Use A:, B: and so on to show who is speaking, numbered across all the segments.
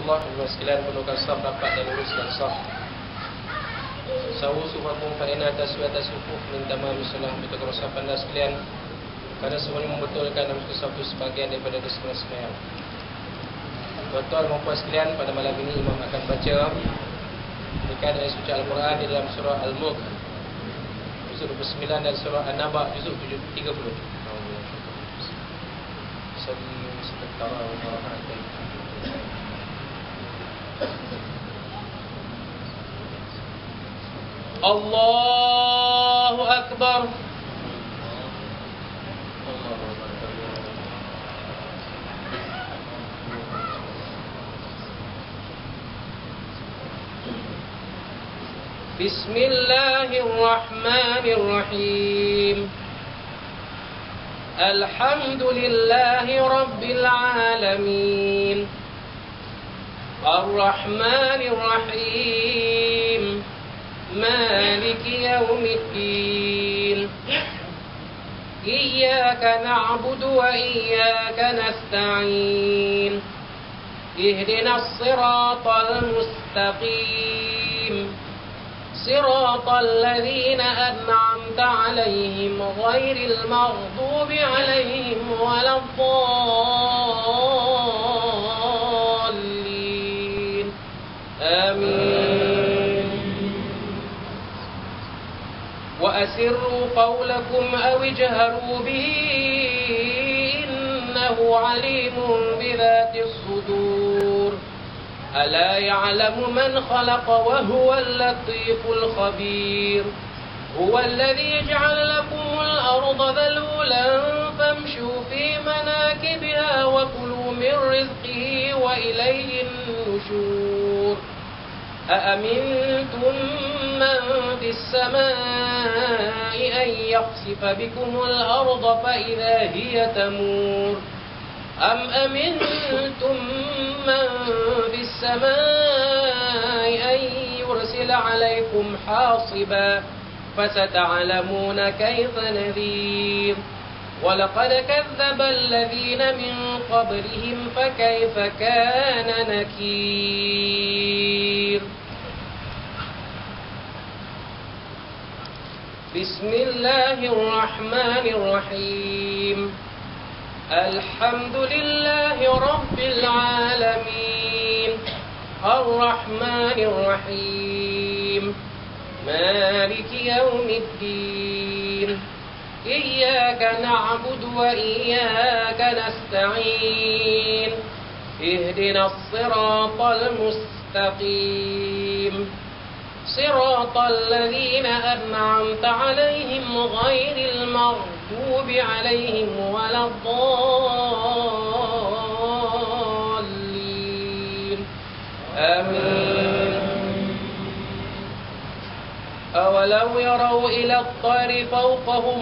A: Allah, jemaah sekalian perlukan saf rapat dan luruskan saf. Sawu sufakum fa inna taswiyata sufuf min tamam salah untuk saf anda sekalian. Karena semuanya membetulkan dalam satu sebagian daripada dosa sembahyang. Tuan-tuan dan puan sekalian, pada malam ini imam akan baca berkaitan dengan suci Al-Quran di dalam surah Al-Mulk juzuk 29 dan surah An-Naba juzuk 30. Allahu Akbar. Bismillahirrahmanirrahim. Alhamdulillahi Rabbil Alamin. Ar-Rahmanir-Rahim. Maliki Yawmiddin. Iyyaka na'budu wa iyyaka nasta'in. Ihdinas siratal mustaqim. صراط الذين أنعمت عليهم غير المغضوب عليهم ولا الضالين آمين. وأسروا قولكم أو اجهروا به إنه عليم بذات الصدور. ألا يعلم من خلق وهو اللطيف الخبير. هو الذي جعل لكم الأرض ذلولا فامشوا في مناكبها وكلوا من رزقه وإليه النشور. أأمنتم من في السماء أن يخسف بكم الأرض فإذا هي تمور. أم أمنتم من في السماء أن يرسل عليكم حاصبا فستعلمون كيف نذير. ولقد كذب الذين من قبلهم فكيف كان نكير. بسم الله الرحمن الرحيم. الحمد لله رب العالمين. الرحمن الرحيم. مالك يوم الدين. إياك نعبد وإياك نستعين. اهدنا الصراط المستقيم. صراط الذين أنعمت عليهم غير المغضوب عليهم ولا الضالين آمين. أولو يروا إلى الطير فوقهم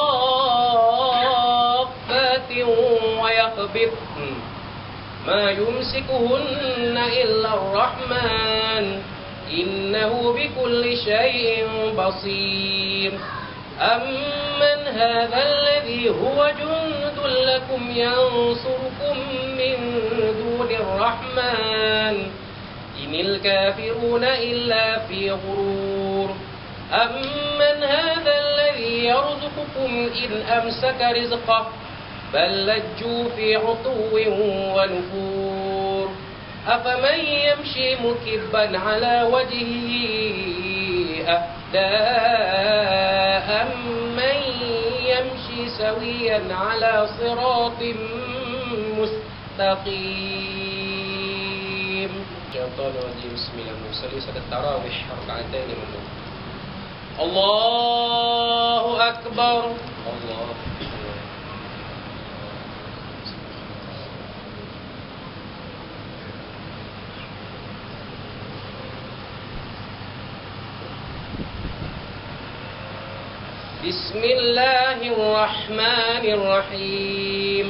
A: صافات ويقبضن ما يمسكهن إلا الرحمن إنه بكل شيء بصير. أمن هذا الذي هو جند لكم ينصركم من دون الرحمن إن الكافرون إلا في غرور. أمن هذا الذي يرزقكم إن أمسك رزقه بل لجوا في عتو ونفور. أفمن يمشي مكبا على وجهه أهدى أمن يمشي سويا على صراط مستقيم. بسم الله نصلي صلاة التراويح ركعتين منه. الله أكبر. الله بسم الله الرحمن الرحيم.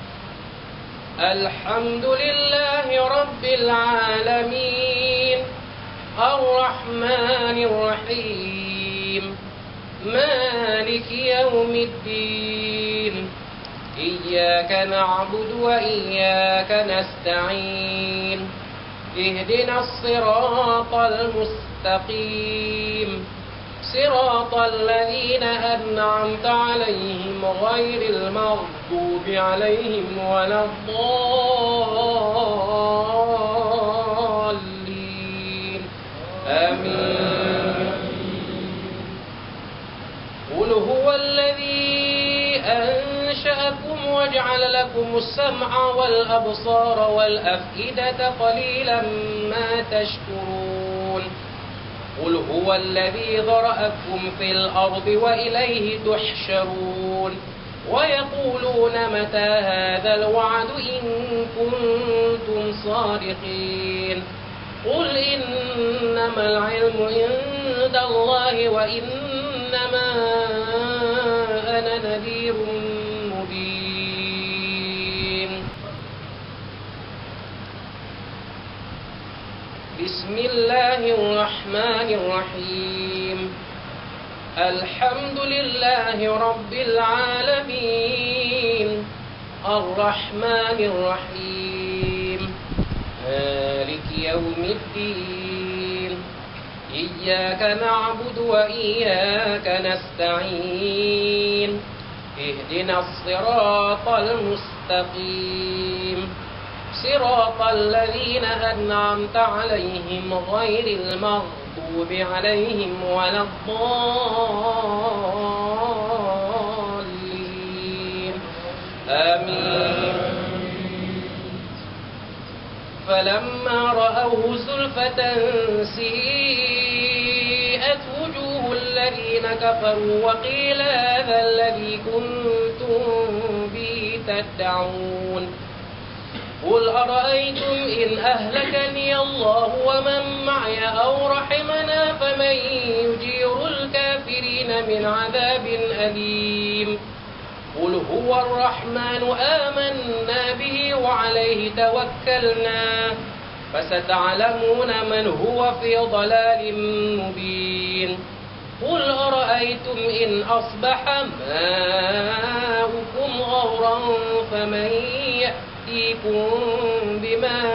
A: الحمد لله رب العالمين. الرحمن الرحيم. مالك يوم الدين. إياك نعبد وإياك نستعين. اهدنا الصراط المستقيم صراط الذين أنعمت عليهم غير المغضوب عليهم ولا الضالين آمين. قل هو الذي أنشأكم وجعل لكم السمع والأبصار والأفئدة قليلا ما تشكرون. قل هو الذي ذرأكم في الأرض وإليه تحشرون. ويقولون متى هذا الوعد إن كنتم صادقين. قل إنما العلم عند الله وإنما أنا نذير مبين. بسم الله الرحمن الرحيم. الحمد لله رب العالمين الرحمن الرحيم مالك يوم الدين. إياك نعبد وإياك نستعين. اهدنا الصراط المستقيم صراط الذين أنعمت عليهم غير المغضوب عليهم ولا الضالين آمين. فلما رأوه زلفة سيئت وجوه الذين كفروا وقيل هذا الذي كنتم به تدعون. قل أرأيتم إن أهلكني الله ومن معي أو رحمنا فمن يجير الكافرين من عذاب أليم. قل هو الرحمن آمنا به وعليه توكلنا فستعلمون من هو في ضلال مبين. قل أرأيتم إن أصبح ماؤكم غورا فمن يأتيكم بماء